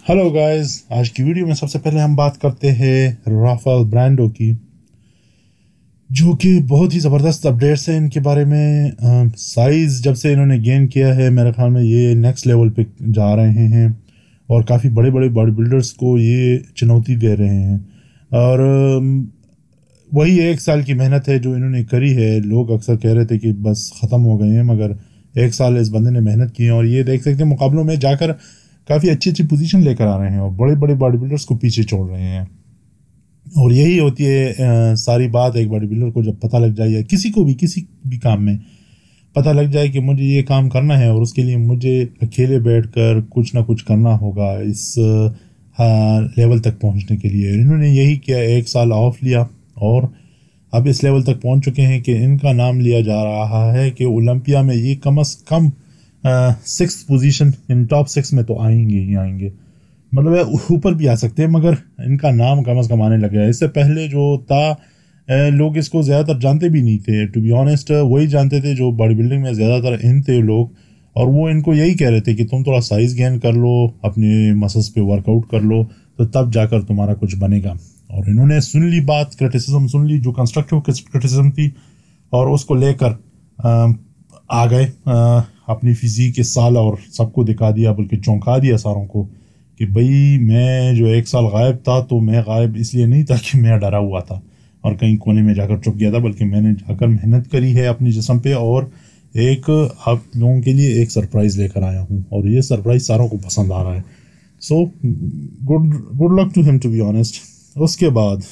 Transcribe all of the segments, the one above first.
Hello guys, आज की video में सबसे पहले हम बात करते हैं राफेल ब्रांडो की, जो कि बहुत ही ज़बरदस्त अपडेट्स हैं इनके बारे में। साइज़ जब से इन्होंने गेन किया है, मेरे ख्याल में ये नेक्स्ट लेवल पे जा रहे हैं और काफ़ी बड़े बड़े बॉडी बिल्डर्स को ये चुनौती दे रहे हैं। और वही 1 साल की मेहनत है जो इन्होंने करी है। लोग अक्सर कह रहे थे कि बस ख़त्म हो गए हैं, मगर 1 साल इस बंदे ने मेहनत की है और ये देख सकते हैं मुकाबलों में जाकर काफ़ी अच्छी अच्छी पोजीशन लेकर आ रहे हैं और बड़े बड़े बॉडी बिल्डर्स को पीछे छोड़ रहे हैं। और यही होती है सारी बात। एक बॉडी बिल्डर को जब पता लग जाए या किसी भी काम में पता लग जाए कि मुझे ये काम करना है और उसके लिए मुझे अकेले बैठकर कुछ ना कुछ करना होगा इस लेवल तक पहुंचने के लिए। इन्होंने यही किया, 1 साल ऑफ लिया और अब इस लेवल तक पहुंच चुके हैं कि इनका नाम लिया जा रहा है कि ओलंपिया में ये कम से कम 6th पोजीशन, इन टॉप 6 में तो आएंगे ही आएंगे, मतलब ऊपर भी आ सकते हैं, मगर इनका नाम कम से कम आने लग गया है। इससे पहले जो था लोग इसको ज़्यादातर जानते भी नहीं थे, टू बी ऑनेस्ट। वही जानते थे जो बॉडी बिल्डिंग में ज़्यादातर इन थे लोग, और वो इनको यही कह रहे थे कि तुम थोड़ा साइज़ गेन कर लो, अपने मसल्स पे वर्कआउट कर लो, तो तब जाकर तुम्हारा कुछ बनेगा। और इन्होंने सुन ली बात, क्रिटिसिज्म सुन ली, जो कंस्ट्रक्टिव क्रिटिसिज्म थी, और उसको लेकर आ गए अपनी फिजिक के साल और सबको दिखा दिया, बल्कि चौंका दिया सारों को कि भाई मैं जो 1 साल गायब था, तो मैं गायब इसलिए नहीं था कि मैं डरा हुआ था और कहीं कोने में जाकर छुप गया था, बल्कि मैंने जाकर मेहनत करी है अपनी जिस्म पे और एक आप लोगों के लिए एक सरप्राइज़ लेकर आया हूँ और ये सरप्राइज़ सारों को पसंद आ रहा है। So good luck to him, to be honest. उसके बाद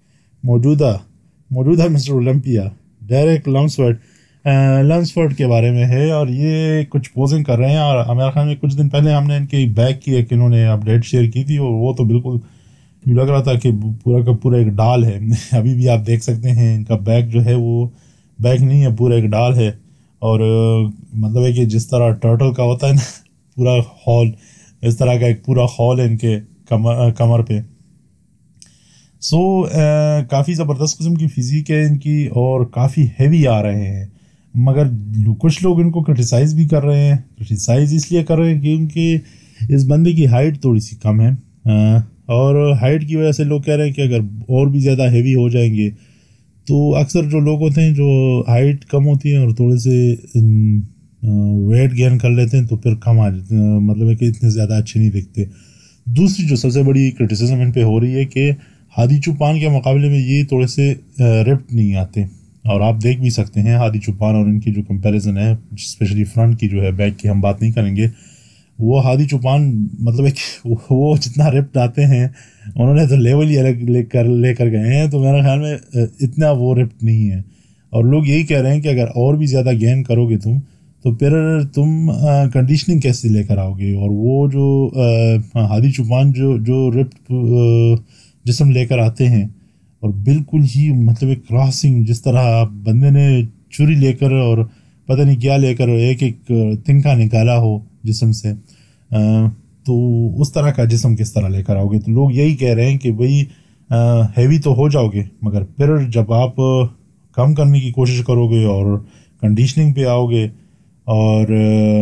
मौजूदा मिस्टर ओलंपिया डेरेक लम्सफोर्ड के बारे में है, और ये कुछ पोजिंग कर रहे हैं। और मेरे ख्याल में कुछ दिन पहले हमने इनके बैग की एक इन्होंने अपडेट शेयर की थी और वो तो बिल्कुल लग रहा था कि पूरा का पूरा एक डाल है। अभी भी आप देख सकते हैं इनका बैग जो है वो बैग नहीं है, पूरा एक डाल है। और मतलब है कि जिस तरह टर्टल का होता है ना पूरा हॉल, इस तरह का एक पूरा हॉल है इनके कमर पे। सो काफ़ी ज़बरदस्त किस्म की फिज़िक है इनकी और काफ़ी हैवी आ रहे हैं, मगर कुछ लोग इनको क्रिटिसाइज़ भी कर रहे हैं। क्रिटिसाइज़ इसलिए कर रहे हैं क्योंकि इस बंदे की हाइट थोड़ी सी कम है, और हाइट की वजह से लोग कह रहे हैं कि अगर और भी ज़्यादा हैवी हो जाएंगे तो अक्सर जो लोग होते हैं जो हाइट कम होती है और थोड़े से वेट गेन कर लेते हैं तो फिर कम आ जाते हैं, मतलब है कि इतने ज़्यादा अच्छे नहीं दिखते। दूसरी जो सबसे बड़ी क्रिटिसिज्म इन पे हो रही है कि हादी चुपान के मुकाबले में ये थोड़े से रिप्ड नहीं आते, और आप देख भी सकते हैं हादी चुपान और इनकी जो कंपैरिजन है, स्पेशली फ्रंट की जो है, बैक की हम बात नहीं करेंगे। वो हादी चुपान मतलब एक वो जितना रिप्ड आते हैं उन्होंने तो लेवल ही अलग लेकर गए हैं, तो मेरे ख्याल में इतना वो रिप्ड नहीं है। और लोग यही कह रहे हैं कि अगर और भी ज़्यादा गेन करोगे तुम, तो फिर तुम कंडीशनिंग कैसे लेकर आओगे। और वो जो हादी चुपान जो रिप्ड जिस्म लेकर आते हैं और बिल्कुल ही मतलब एक क्रॉसिंग, जिस तरह बंदे ने छुरी लेकर और पता नहीं क्या लेकर एक तिनका निकाला हो जिस्म से, तो उस तरह का जिस्म किस तरह लेकर आओगे। तो लोग यही कह रहे हैं कि भाई हैवी तो हो जाओगे, मगर फिर जब आप कम करने की कोशिश करोगे और कंडीशनिंग पे आओगे और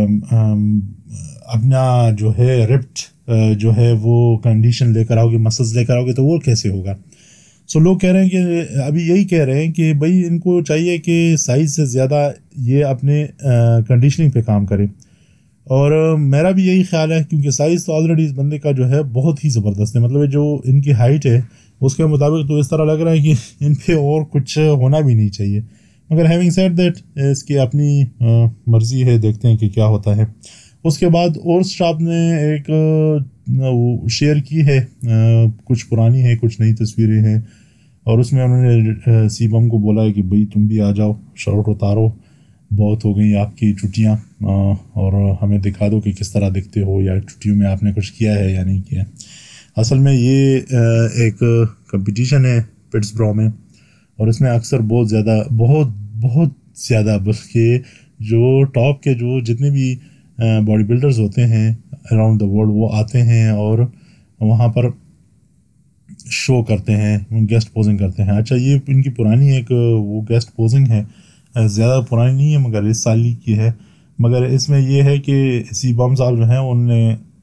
अपना जो है रिप्ड जो है वो कंडीशन लेकर आओगे, मसल्स लेकर आओगे, तो वो कैसे होगा। सो लोग कह रहे हैं कि अभी यही कह रहे हैं कि भाई इनको चाहिए कि साइज़ से ज़्यादा ये अपने कंडीशनिंग पे काम करें। और मेरा भी यही ख्याल है, क्योंकि साइज़ तो ऑलरेडी इस बंदे का जो है बहुत ही ज़बरदस्त है, मतलब जो इनकी हाइट है उसके मुताबिक तो इस तरह लग रहा है कि इन पे और कुछ होना भी नहीं चाहिए। मगर हैविंग सेड दैट, इसकी अपनी मर्ज़ी है, देखते हैं कि क्या होता है। उसके बाद और स्टाफ ने एक शेयर की है, कुछ पुरानी है कुछ नई तस्वीरें हैं, और उसमें उन्होंने सीबम को बोला है कि भाई तुम भी आ जाओ, शर्ट उतारो, बहुत हो गई आपकी छुट्टियाँ, और हमें दिखा दो कि किस तरह दिखते हो, या छुट्टियों में आपने कुछ किया है या नहीं किया। असल में ये एक कंपटीशन है पिट्सबरो में, और इसमें अक्सर बहुत ज़्यादा बल्कि जो टॉप के जो जितने भी बॉडी बिल्डर्स होते हैं अराउंड द वर्ल्ड वो आते हैं और वहाँ पर शो करते हैं, गेस्ट पोजिंग करते हैं। अच्छा, ये इनकी पुरानी एक वो गेस्ट पोजिंग है, ज़्यादा पुरानी नहीं है मगर इस साल की है। मगर इसमें ये है कि सीबम साहब जो हैं उनने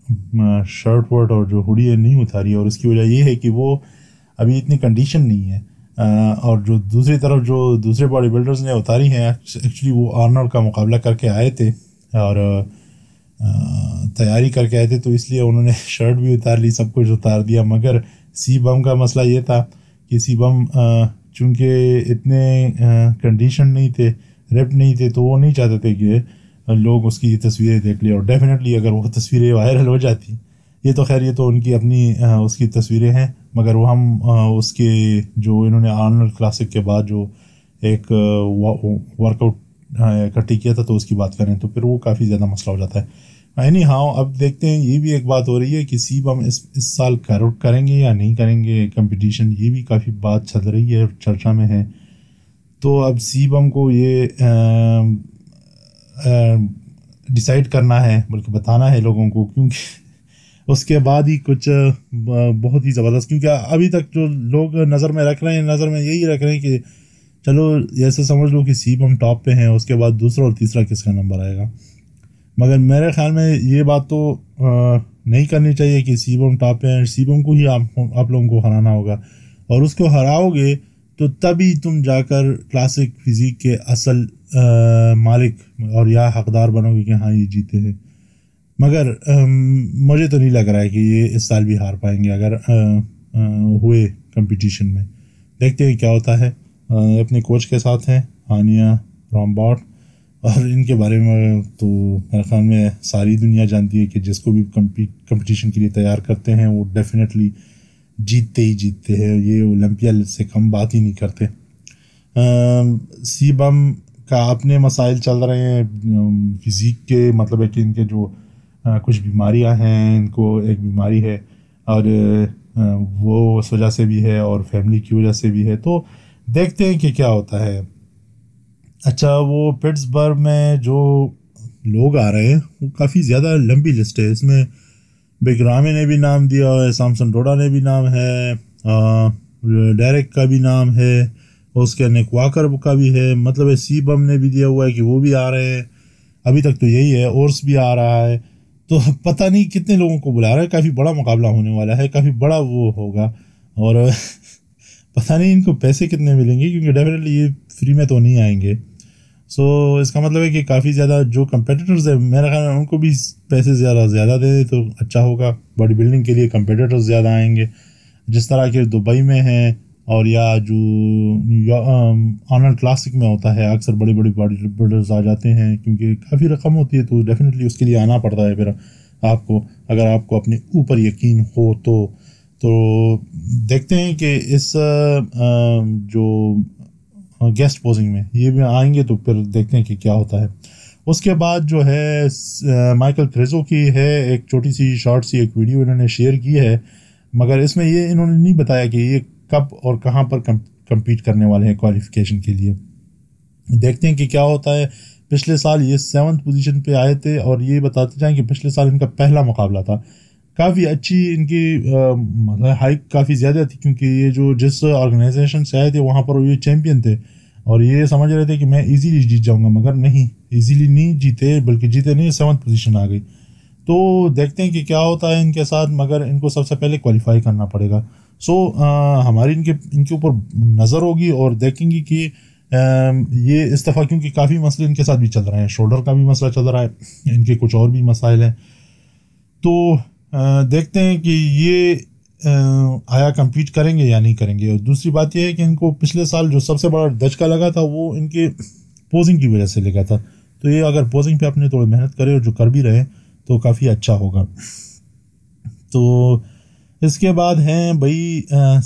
شرٹ ورٹ اور جو ہوڈی ہے نہیں اتاری، اور اس کی وجہ یہ ہے کہ وہ ابھی اتنی کنڈیشن نہیں ہے. اور جو دوسری طرف جو دوسرے باڈی بلڈرز نے اتاری ہیں ایکچولی وہ آرنولڈ کا مقابلہ کر کے آئے تھے اور تیاری کر کے آئے تھے، تو اس لیے انہوں نے شرٹ بھی اتار لی، سب کچھ اتار دیا. مگر سی بم کا مسئلہ یہ تھا کہ سی بم چونکہ اتنے کنڈیشن نہیں تھے، ریپ نہیں تھے، تو وہ نہیں چاہتے تھے کہ لوگ اس کی تصویریں دیکھ لیں. اور ڈیفینیٹلی اگر وہ تصویریں وائرل ہو جاتی، یہ تو خیر یہ تو ان کی اپنی اس کی تصویریں ہیں، مگر وہ ہم اس کے جو انہوں نے آرنولڈ کلاسک کے بعد جو ایک ورک آؤٹ اکٹھی کیا تھا تو اس کی بات کریں تو پھر وہ کافی زیادہ مسئلہ ہو جاتا ہے. اینی ہاؤ اب دیکھتے ہیں، یہ بھی ایک بات ہو رہی ہے کہ سی بم اس سال کریں گے یا نہیں کریں گے کمپٹیشن، یہ بھی کافی بات چل رہی ہے، چرچا میں ہے. تو اب سی بم کو یہ ڈیسائیڈ کرنا ہے بلکہ بتانا ہے لوگوں کو، کیونکہ اس کے بعد ہی کچھ بہت ہی زبردست، کیونکہ ابھی تک جو لوگ نظر میں رکھ رہے ہیں، نظر میں یہی رکھ رہے ہیں کہ چلو ایسے سمجھ لو کہ سی بم ٹاپ پہ ہیں، اس کے بعد دوسرا اور تیسرا کس کا نمبر آئے گا. مگر میرے خیال میں یہ بات تو نہیں کرنی چاہیے کہ سی بم ٹاپ پہ ہیں. سی بم کو ہی آپ لوگوں کو ہرانا ہوگا، اور اس کو ہراؤ گے تو تبھی تم جا کر کلاسک فزیک کے اصل مالک اور یا حقدار بنو گے کہ ہاں یہ جیتے ہیں. مگر مجھے تو نہیں لگ رہا ہے کہ یہ اس سال بھی ہار پائیں گے اگر ہوئے کمپٹیشن میں. دیکھتے ہیں کیا ہوتا ہے. اپنے کوچ کے ساتھ ہیں ہانیہ رامباٹ، اور ان کے بارے میں تو میرے خیال میں ساری دنیا جانتی ہے کہ جس کو بھی کمپٹیشن کے لیے تیار کرتے ہیں وہ ڈیفینیٹلی جیتتے ہی جیتتے ہیں، یہ اولمپیا سے کم بات ہی نہیں کرتے. سی بم کا اپنے مسائل چل رہے ہیں فزیک کے، مطلب ہے کہ ان کے جو کچھ بیماریاں ہیں، ان کو ایک بیماری ہے اور وہ اس وجہ سے بھی ہے اور فیملی کی وجہ سے بھی ہے. تو دیکھتے ہیں کہ کیا ہوتا ہے. اچھا، وہ پٹسبرگ میں جو لوگ آ رہے ہیں وہ کافی زیادہ لمبی لسٹ ہے. اس میں بگرامی نے بھی نام دیا ہے، سامسن ڈوڈا نے بھی نام ہے، ڈیرک کا بھی نام ہے، اس کے نیک واکر کا بھی ہے، مطلب ہے سی بم نے بھی دیا ہوا ہے کہ وہ بھی آ رہے ہیں. ابھی تک تو یہی ہے، اورس بھی آ رہا ہے. تو پتہ نہیں کتنے لوگوں کو بلا رہا ہے. کافی بڑا مقابلہ ہونے والا ہے، کافی بڑا وہ ہوگا، اور پتہ نہیں ان کو پیسے کتنے ملیں گے، کیونکہ ڈیفینیٹلی یہ فری میں تو نہیں آئیں گے. سو اس کا مطلب ہے کہ کافی زیادہ جو کمپیٹیٹرز ہیں میرا خیال ہے ان کو بھی پیسے زیادہ دے دے تو اچھا ہوگا. باڈی بلڈنگ کے لیے کمپیٹیٹرز زیادہ آئیں گے، جس طرح کہ دبئی میں ہیں اور یا جو آرنولڈ کلاسک میں ہوتا ہے، اکثر بڑی باڈی بلڈرز آ جاتے ہیں کیونکہ کافی رقم ہوتی ہے، تو ڈیفینیٹلی اس کے لیے آنا پڑتا ہے. پھر آپ کو اگر آپ کو اپنے اوپر یقین ہو تو دیکھتے ہیں کہ اس جو گیسٹ پوزنگ میں یہ بھی آئیں گے تو پھر دیکھتے ہیں کہ کیا ہوتا ہے. اس کے بعد جو ہے مائیکل کریزو کی ہے ایک چھوٹی سی شارٹ سی ایک ویڈیو انہوں نے شیئر کی ہے، مگر اس میں یہ انہوں نے نہیں بتایا کہ یہ کب اور کہاں پر کمپیٹ کرنے والے ہیں کوالیفیکیشن کے لیے. دیکھتے ہیں کہ کیا ہوتا ہے. پچھلے سال یہ 7th پوزیشن پہ آئے تھے، اور یہ بتاتے جائیں کہ پچھلے سال ان کا پہلا مقابلہ تھا. کافی اچھی ان کی مطلب ہائپ کافی زیادہ تھی، کیونکہ یہ جو جس آرگنائزیشن سے آئے تھے وہاں پر یہ چیمپئن تھے اور یہ سمجھ رہے تھے کہ میں ایزیلی جیت جاؤں گا، مگر نہیں، ایزیلی نہیں جیتے، بلکہ جیتے نہیں، 7th پوزیشن آ گئی. تو دیکھتے ہیں کہ کیا ہوتا ہے ان کے ساتھ، مگر ان کو سب سے پہلے کوالیفائی کرنا پڑے گا. سو ہماری ان کے اوپر نظر ہوگی اور دیکھیں گی کہ یہ اس دفعہ، کیونکہ کافی مسئلے ان کے ساتھ بھی چل رہے ہیں، شولڈر کا بھی مسئلہ چل رہا ہے، ان کے کچھ اور بھی مسائل ہیں. تو دیکھتے ہیں کہ یہ آیا کمپیٹ کریں گے یا نہیں کریں گے. اور دوسری بات یہ ہے کہ ان کو پچھلے سال جو سب سے بڑا دھچکا لگا تھا وہ ان کے پوزنگ کی وجہ سے لگا تھا. تو یہ اگر پوزنگ پہ اپنے تھوڑی محنت کرے اور جو کر بھی رہے تو کافی اچھا ہوگا. تو اس کے بعد ہیں بھائی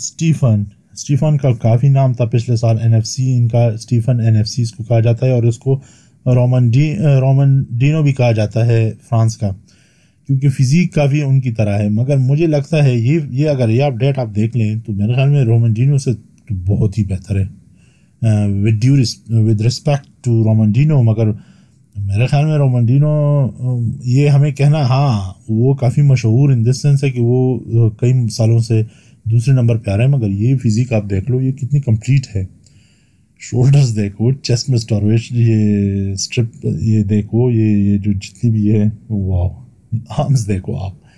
اسٹیفن کا کافی نام تھا پچھلے سال. NFC ان کا اسٹیفن NFC اس کو کہا جاتا ہے، اور اس کو رومن ڈینو بھی کہا جاتا ہے فرانس کا، کیونکہ فزیک کافی ان کی طرح ہے. مگر مجھے لگتا ہے یہ اگر یہ اپڈیٹ آپ دیکھ لیں تو میرے خیال میں رومن ڈینو سے بہت ہی بہتر ہے، with respect to Ramon Dino. مگر میرے خیال میں رومن ڈینو یہ ہمیں کہنا، ہاں وہ کافی مشہور ان دس سینس ہے کہ وہ کئی سالوں سے دوسرے نمبر پہ آ رہے ہیں، مگر یہ فزیک آپ دیکھ لو، یہ کتنی کمپلیٹ ہے. شولڈرز دیکھو، چیسٹ میں اسٹوریج، یہ اسٹرپ یہ دیکھو، یہ جو جتنی بھی ہے، واو. آرمز دیکھو آپ،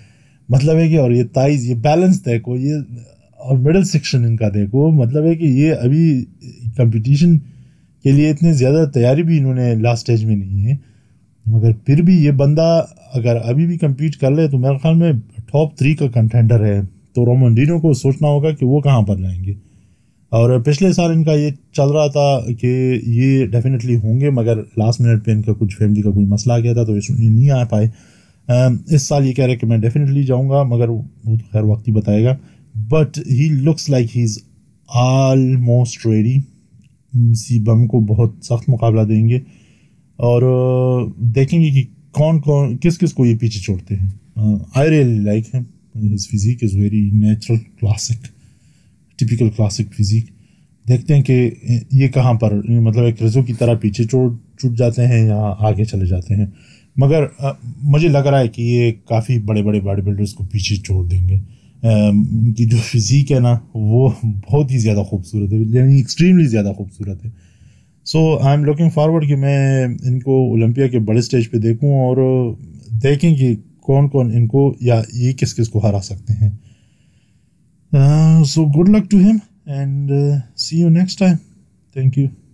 مطلب ہے کہ اور یہ تائز یہ بیلنس دیکھو یہ اور مڈل سیکشن ان کا دیکھو، مطلب ہے کہ یہ ابھی کمپٹیشن کے لیے اتنے زیادہ تیاری بھی انہوں نے لاسٹ اسٹیج میں نہیں ہے، مگر پھر بھی یہ بندہ اگر ابھی بھی کمپیٹ کر لے تو میرے خیال میں ٹاپ 3 کا کنٹینڈر ہے. تو رومانڈینو کو سوچنا ہوگا کہ وہ کہاں پر جائیں گے. اور پچھلے سال ان کا یہ چل رہا تھا کہ یہ ڈیفینیٹلی ہوں گے، مگر لاسٹ منٹ پہ ان کا کچھ فیملی کا کوئی مسئلہ آ گیا تھا تو اس میں نہیں آ پائے. اس سال یہ کہہ رہے کہ میں ڈیفینیٹلی جاؤں گا، مگر وہ تو خیر وقت ہی بتائے گا. But he looks like he is almost ready. Bum کو بہت سخت مقابلہ دیں گے اور دیکھیں گے کہ کون کون کس کو یہ پیچھے چھوڑتے ہیں. I really like him. His physique is very natural classic, typical classic physique. دیکھتے ہیں کہ یہ کہاں پر مطلب ایک رزو کی طرح پیچھے چھوٹ جاتے ہیں یا آگے چلے جاتے ہیں. مگر مجھے لگ رہا ہے کہ یہ کافی بڑے بڑے باڈی بلڈرز کو پیچھے چھوڑ دیں گے. ان کی جو فزیک ہے نا وہ بہت ہی زیادہ خوبصورت ہے، یعنی ایکسٹریملی زیادہ خوبصورت ہے. So I am looking forward کہ میں ان کو اولمپیا کے بڑے اسٹیج پہ دیکھوں اور دیکھیں کہ کون کون ان کو یا یہ کس کو ہرا سکتے ہیں. So good luck to him and see you next time. Thank you.